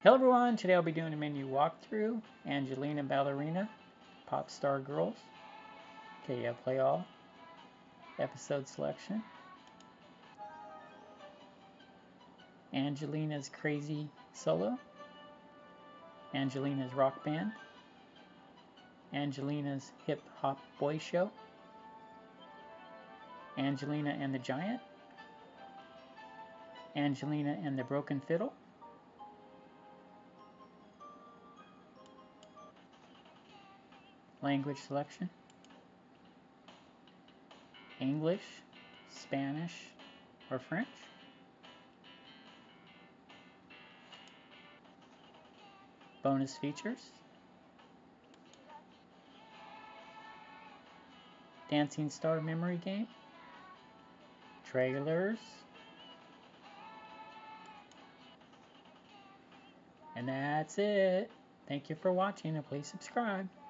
Hello everyone, today I'll be doing a menu walkthrough. Angelina, Ballerina, Pop Star Girls. Okay, yeah, play all. Episode selection. Angelina's Crazy Solo. Angelina's Rock Band. Angelina's Hip Hop Boy Show. Angelina and the Giant. Angelina and the Broken Fiddle. Language selection. English, Spanish, or French. Bonus features. Dancing Star Memory Game. Trailers. And that's it. Thank you for watching and please subscribe.